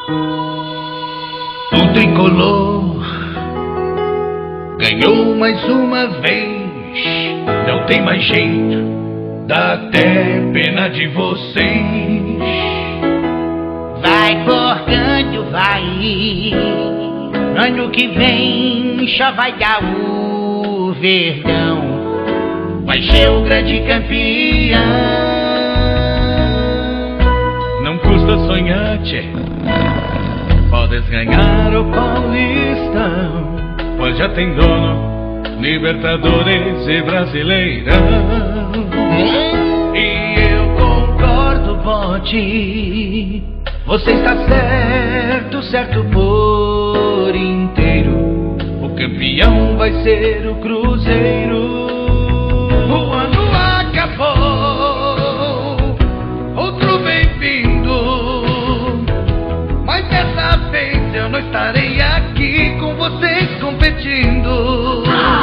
O tricolor ganhou mais uma vez, não tem mais jeito, dá até pena de vocês. Vai cortando, vai, ano que vem só vai dar o Verdão, vai ser o grande campeão. Não custa sonhar, tchê, podes ganhar o Paulistão, pois já tem dono, Libertadores e Brasileirão. E eu concordo, Bote, você está certo, certo por inteiro. O campeão vai ser o Cruzeiro. O ano acabou, outro bem-vindo, mas dessa vez eu não estarei aqui com vocês competindo.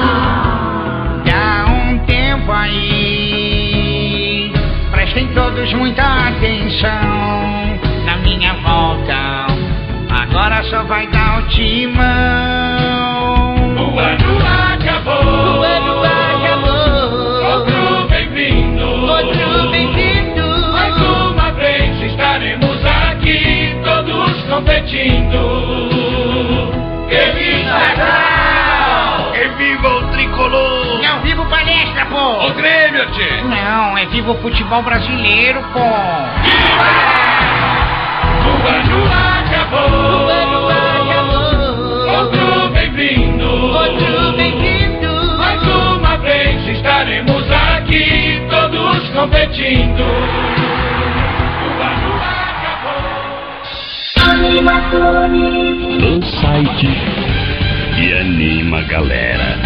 Dá um tempo aí, prestem todos muita atenção. Na minha volta, agora só vai dar o timão. O ano acabou, O ano acabou, outro bem-vindo, outro bem-vindo. mais uma vez estaremos aqui todos competindo. Que viva Natal! Que viva o tricolor! Não, viva o palestra, pô! O Grêmio, tchê! Não, é viva o futebol brasileiro, pô! O ano acabou, O ano acabou, outro bem-vindo, outro bem-vindo. mais uma vez estaremos aqui todos competindo. O ano acabou. Do site e anima a galera.